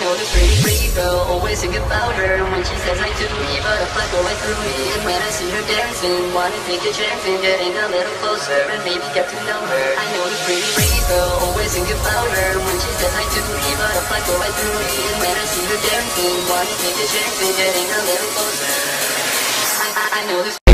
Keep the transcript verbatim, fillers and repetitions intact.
know this pretty, pretty girl, always think about her. When she says hi to me, butterfly go right through me. And when I see her dancing, wanna take a chance and getting a little closer and maybe get to know her. I know this pretty, pretty girl, always think about her. When she says hi to me, butterfly go right through me. And when I see her dancing, wanna take a chance and getting a little closer. I, I, I know this